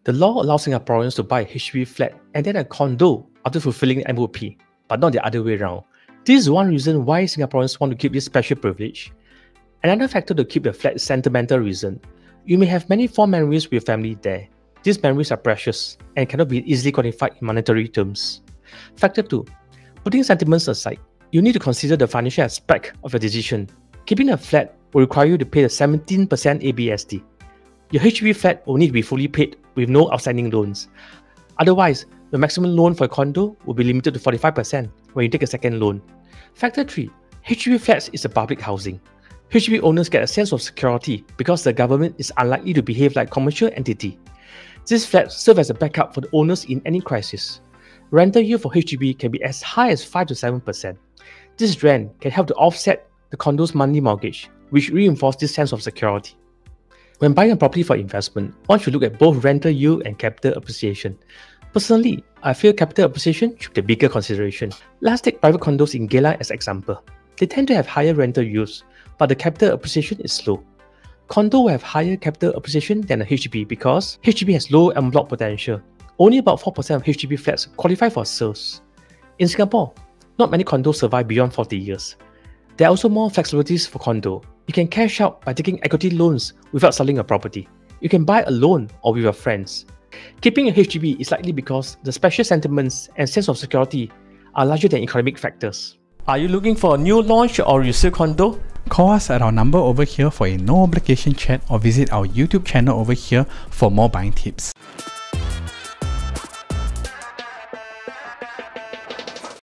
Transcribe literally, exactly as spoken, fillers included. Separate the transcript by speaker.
Speaker 1: The law allows Singaporeans to buy a H D B flat and then a condo after fulfilling the M O P, but not the other way around. This is one reason why Singaporeans want to keep this special privilege. Another factor to keep the flat is sentimental reason. You may have many fond memories with your family there. These memories are precious and cannot be easily quantified in monetary terms. Factor two. Putting sentiments aside, you need to consider the financial aspect of your decision. Keeping a flat will require you to pay the seventeen percent A B S D. Your H D B flat will need to be fully paid with no outstanding loans. Otherwise, the maximum loan for a condo will be limited to forty-five percent when you take a second loan. Factor three. H D B flats is a public housing. H D B owners get a sense of security because the government is unlikely to behave like a commercial entity. These flats serve as a backup for the owners in any crisis. Rental yield for H D B can be as high as five to seven percent. This rent can help to offset the condo's monthly mortgage, which reinforces this sense of security. When buying a property for investment, one should look at both rental yield and capital appreciation. Personally, I feel capital appreciation should be a bigger consideration. Let's take private condos in Geylang as example. They tend to have higher rental yields, but the capital appreciation is slow. Condo will have higher capital appreciation than a H D B because H D B has low en bloc potential. Only about four percent of H D B flats qualify for sales. In Singapore, not many condos survive beyond forty years. There are also more flexibilities for condo. You can cash out by taking equity loans without selling a property. You can buy alone or with your friends. Keeping a H D B is likely because the special sentiments and sense of security are larger than economic factors. Are you looking for a new launch or resale condo?
Speaker 2: Call us at our number over here for a no obligation chat or visit our YouTube channel over here for more buying tips.